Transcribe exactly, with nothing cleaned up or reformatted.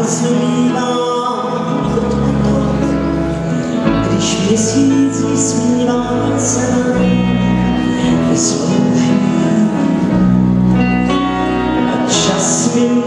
krásnou mívá chod a tok, když měsíc vysmívá se nám vyslouží a čas mi